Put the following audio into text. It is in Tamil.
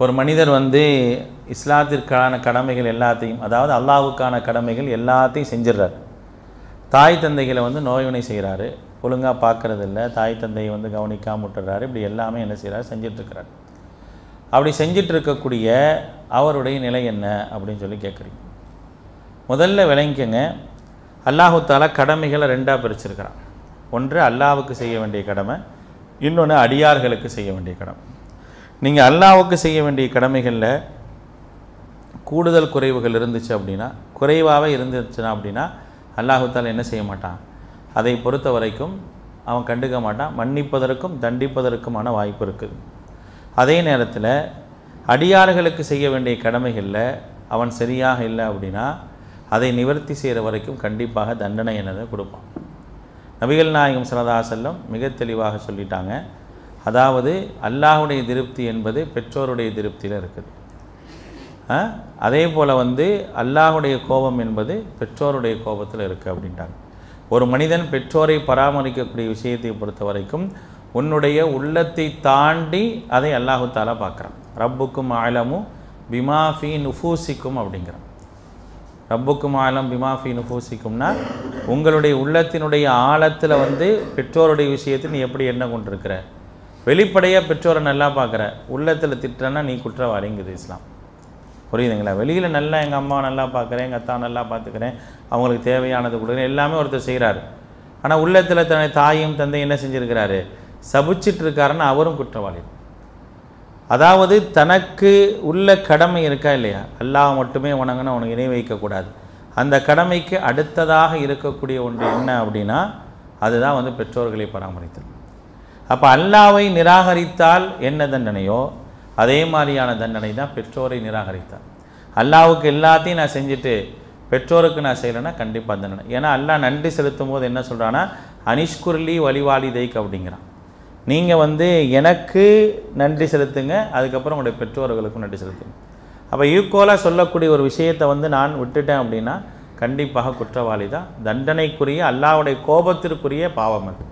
ஒரு மனிதர் வந்து இஸ்லாத்திற்கான கடமைகள் எல்லாத்தையும், அதாவது அல்லாஹ்வுக்கான கடமைகள் எல்லாத்தையும் செஞ்சிடறார். தாய் தந்தைகளை வந்து நோய்வினை செய்கிறாரு, ஒழுங்காக பார்க்குறதில்ல, தாய் தந்தையை வந்து கவனிக்காம விட்டுறாரு. இப்படி எல்லாமே என்ன செய்கிறார், செஞ்சிட்ருக்கிறார். அப்படி செஞ்சிட்டு இருக்கக்கூடிய அவருடைய நிலை என்ன அப்படின்னு சொல்லி கேட்குறீங்க. முதல்ல விளங்கிக்கங்க, அல்லாஹு தஆலா கடமைகளை ரெண்டாக பிரிச்சிருக்கிறான். ஒன்று அல்லாஹ்வுக்கு செய்ய வேண்டிய கடமை, இன்னொன்று அடியார்களுக்கு செய்ய வேண்டிய கடமை. நீங்கள் அல்லாஹ்வுக்கு செய்ய வேண்டிய கடமைகளில் கூடுதல் குறைவுகள் இருந்துச்சு அப்படின்னா, குறைவாகவே இருந்துச்சுன்னா அப்படின்னா அல்லாஹு தஆலா என்ன செய்ய மாட்டான், அதை பொறுத்த வரைக்கும் அவன் கண்டுக்க மாட்டான். மன்னிப்பதற்கும் தண்டிப்பதற்குமான வாய்ப்பு இருக்குது. அதே நேரத்தில் அடியார்களுக்கு செய்ய வேண்டிய கடமைகளில் அவன் சரியாக இல்லை அப்படின்னா அதை நிவர்த்தி செய்கிற வரைக்கும் கண்டிப்பாக தண்டனை என்னதை கொடுப்பான். நபிகள் நாயகம் ஸல்லல்லாஹு அலைஹி வஸல்லம் மிக தெளிவாக சொல்லிட்டாங்க. அதாவது அல்லாஹ்வுடைய திருப்தி என்பது பெற்றோருடைய திருப்தியில் இருக்குது. அதே போல் வந்து அல்லாஹ்வுடைய கோபம் என்பது பெற்றோருடைய கோபத்தில் இருக்குது அப்படின்ட்டாங்க. ஒரு மனிதன் பெற்றோரை பராமரிக்கக்கூடிய விஷயத்தை பொறுத்த வரைக்கும் உன்னுடைய உள்ளத்தை தாண்டி அதை அல்லாஹு தஆலா பார்க்குறான். ரப்புக்கும் ஆலமு பிமாஃபி நுஃபூசிக்கும் அப்படிங்கிறான். ரப்புக்கும் ஆலம் பிமாஃபி நுஃபூசிக்கும்னா உங்களுடைய உள்ளத்தினுடைய ஆழத்தில் வந்து பெற்றோருடைய விஷயத்தை நீ எப்படி என்ன கொண்டிருக்கிற. வெளிப்படையாக பெற்றோரை நல்லா பார்க்குற, உள்ளத்தில் திட்டுறன்னா நீ குற்றவாளிங்குது இஸ்லாம். புரியுதுங்களா? வெளியில் நல்லா எங்கள் அம்மா நல்லா பார்க்குறேன், எங்கள் அத்தா நல்லா பார்த்துக்கிறேன், அவங்களுக்கு தேவையானது கொடுக்குறேன், எல்லாமே ஒருத்தர் செய்கிறாரு. ஆனால் உள்ளத்தில் தன்னை தாயும் தந்தையும் என்ன செஞ்சுருக்கிறாரு, சபிச்சிட்டு இருக்காருன்னு அவரும் குற்றவாளி. அதாவது தனக்கு உள்ள கடமை இருக்கா இல்லையா, அல்லாஹ் மட்டுமே வணங்கினா உனக்கு இணை வைக்கக்கூடாது. அந்த கடமைக்கு அடுத்ததாக இருக்கக்கூடிய ஒன்று என்ன அப்படின்னா அதுதான் வந்து பெற்றோர்களை பராமரித்தல். அப்போ அல்லாஹ்வை நிராகரித்தால் என்ன தண்டனையோ அதே மாதிரியான தண்டனை தான் பெற்றோரை நிராகரித்தால். அல்லாஹ்வுக்கு எல்லாத்தையும் நான் செஞ்சுட்டு பெற்றோருக்கு நான் செய்கிறேன்னா கண்டிப்பாக தண்டனை. ஏன்னா அல்லாஹ் நன்றி செலுத்தும் போது என்ன சொல்கிறான்னா அனிஷ்குர்லி வழிவாலிதைக்கு அப்படிங்கிறான். நீங்கள் வந்து எனக்கு நன்றி செலுத்துங்க, அதுக்கப்புறம் உங்களுடைய பெற்றோர்களுக்கும் நன்றி செலுத்துங்க. அப்போ ஈக்குவலாக சொல்லக்கூடிய ஒரு விஷயத்தை வந்து நான் விட்டுட்டேன் அப்படின்னா கண்டிப்பாக குற்றவாளி தான். தண்டனைக்குரிய அல்லாஹ்வுடைய கோபத்திற்குரிய பாவம் அது.